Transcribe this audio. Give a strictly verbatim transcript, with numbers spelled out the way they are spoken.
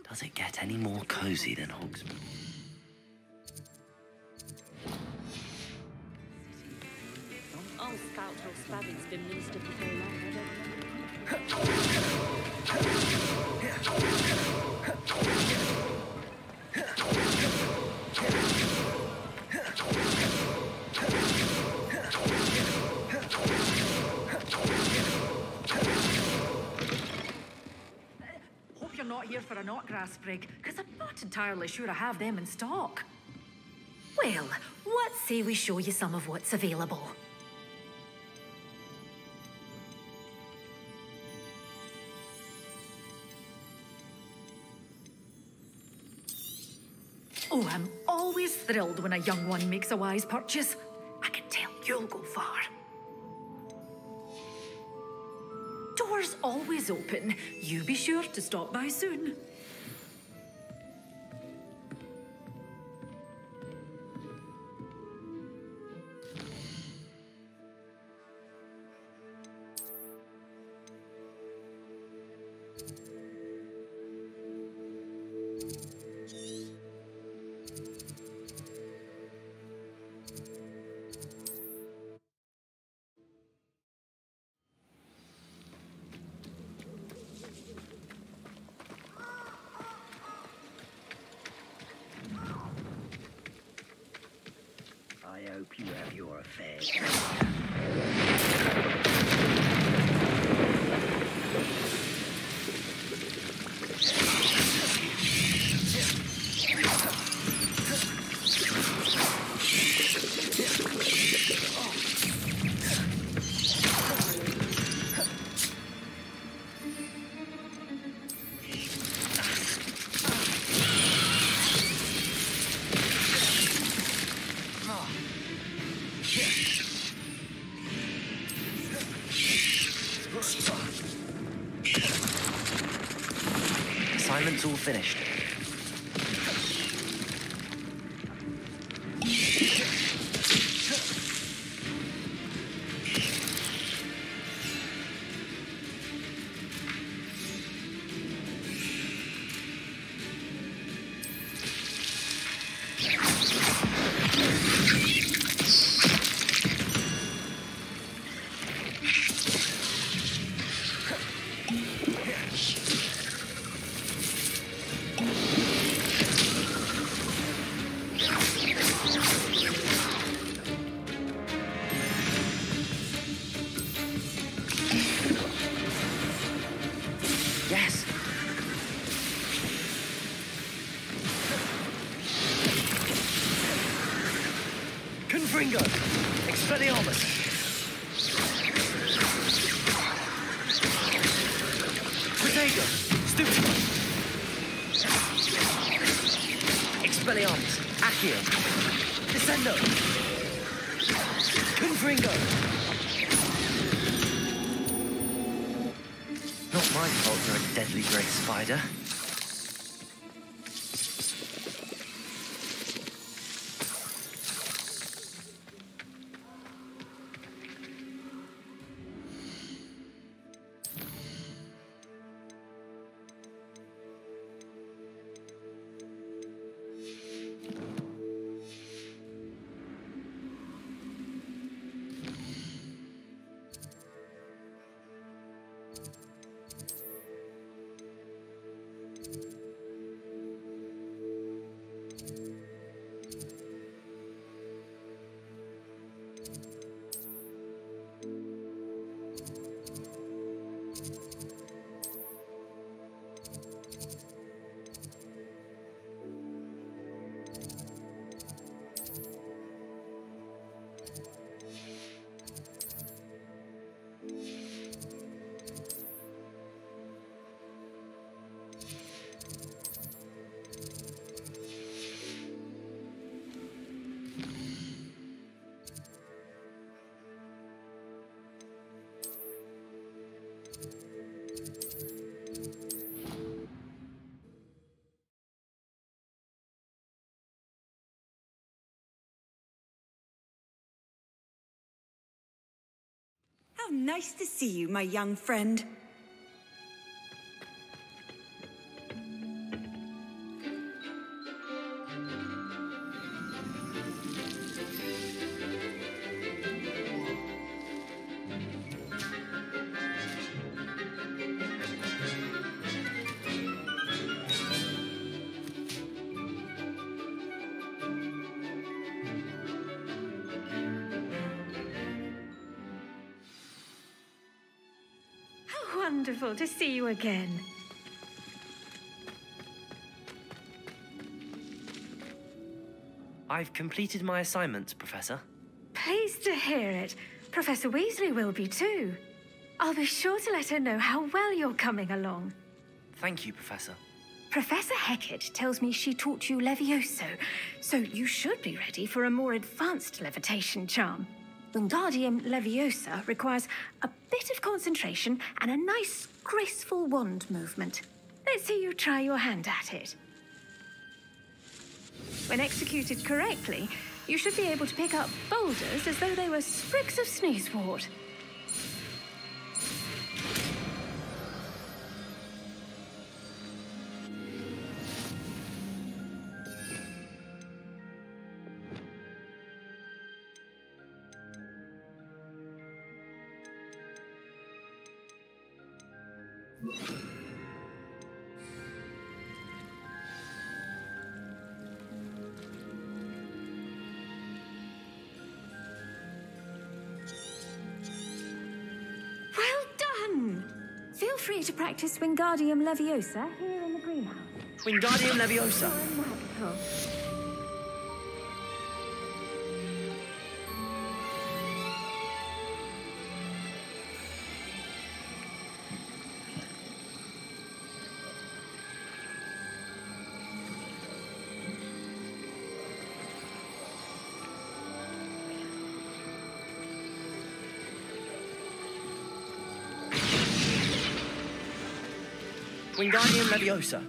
Does it get any more cozy than Hogsmeade? I'll spout how Spavin's been minister for so long, I don't Hope you're not here for a knotgrass sprig, because I'm not entirely sure I have them in stock. Well, what say we show you some of what's available? Oh, I'm always thrilled when a young one makes a wise purchase. I can tell you'll go far. Doors always open. You be sure to stop by soon. I hope you have your affairs. Assignment's all finished. Yes. Confringo. Expelliarmus. Protego. Stupefy. Expelliarmus. Accio. Descendo. Confringo. Not my fault you're a deadly grey spider. How nice to see you, my young friend. wonderful to see you again. I've completed my assignment, Professor. Pleased to hear it. Professor Weasley will be too. I'll be sure to let her know how well you're coming along. Thank you, Professor. Professor Hecat tells me she taught you Levioso, so you should be ready for a more advanced levitation charm. Wingardium Leviosa requires a bit of concentration and a nice, graceful wand movement. Let's see you try your hand at it. When executed correctly, you should be able to pick up boulders as though they were sprigs of sneezewort. Well done! Feel free to practice Wingardium Leviosa here in the greenhouse. Wingardium Leviosa! Wonderful. Wingardium Leviosa!